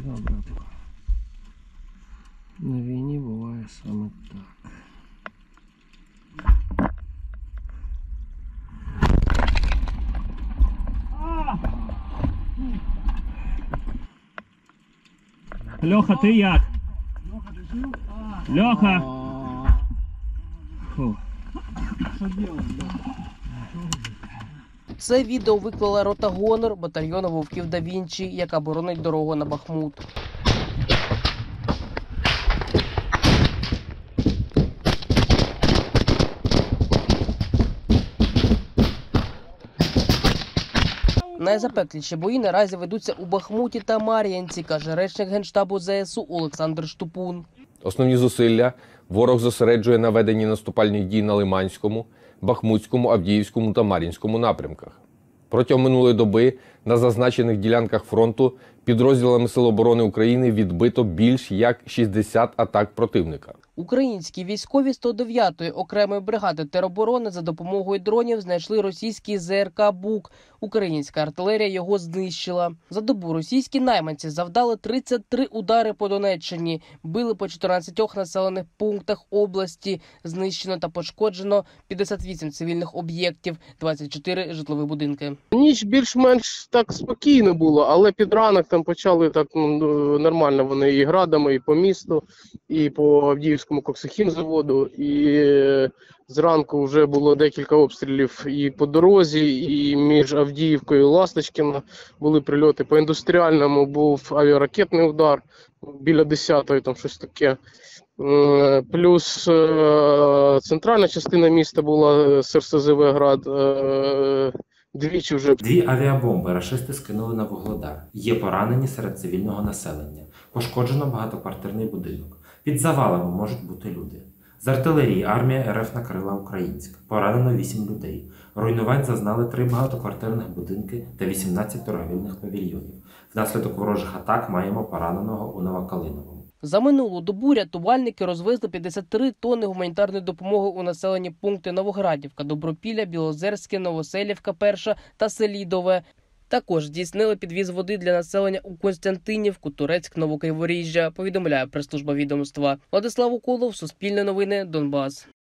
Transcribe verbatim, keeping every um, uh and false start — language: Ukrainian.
Да, братку. На війні буває саме так. Льоха, ти як? Льоха, ти жив? Льоха! Фу. Що робив, Льоха? Це відео виклала рота «Гонор» батальйону Вовків да Вінчі, яка боронить дорогу на Бахмут. Найзапекліші бої наразі ведуться у Бахмуті та Мар'їнці, каже речник Генштабу зе ес у Олександр Штупун. Основні зусилля ворог зосереджує на веденні наступальних дій на Лиманському, Бахмутському, Авдіївському та Мар'їнському напрямках. Протягом минулої доби на зазначених ділянках фронту підрозділами Сил оборони України відбито більш як шістдесят атак противника. Українські військові сто дев'ятої окремої бригади тероборони за допомогою дронів знайшли російський зе ер ка «Бук». Українська артилерія його знищила. За добу російські найманці завдали тридцять три удари по Донеччині, били по чотирнадцятьох населених пунктах області, знищено та пошкоджено п'ятдесят вісім цивільних об'єктів, двадцять чотири житлові будинки. Ніч більш-менш так спокійно було, але під ранок там почали так ну, нормально вони і градами, і по місту, і по Авдіївському коксохімзаводу, і зранку вже було декілька обстрілів і по дорозі, і між Авдіївкою і Ласточкино були прильоти. По індустріальному був авіаракетний удар біля десятої, там щось таке. Плюс центральна частина міста була ес ер се зе Веград. Двічі вже. Дві авіабомби рашисти скинули на Вугледар. Є поранені серед цивільного населення. Пошкоджено багатоквартирний будинок. Під завалами можуть бути люди. З артилерії армія ер еф накрила Українськ. Поранено вісім людей. Руйнувань зазнали три багатоквартирних будинки та вісімнадцять торговельних павільйонів. Внаслідок ворожих атак маємо пораненого у Новокалиновому. За минулу добу рятувальники розвезли п'ятдесят три тонни гуманітарної допомоги у населені пункти Новоградівка, Добропілля, Білозерське, Новоселівка перша та Селідове. Також здійснили підвіз води для населення у Костянтинівку, Турецьк, Новокриворіжжя, повідомляє прес-служба відомства. Владислав Уколов, Суспільне новини, Донбас.